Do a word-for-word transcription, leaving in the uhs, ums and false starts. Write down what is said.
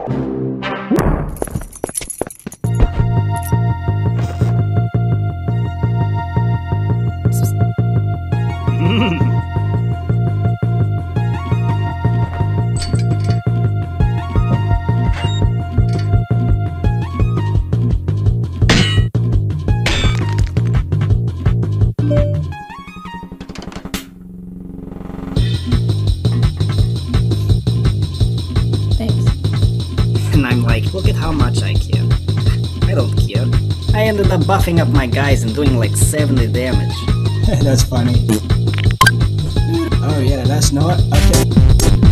And I'm like, look at how much I care. I don't care. I ended up buffing up my guys and doing like seventy damage. That's funny. Oh yeah, that's not okay.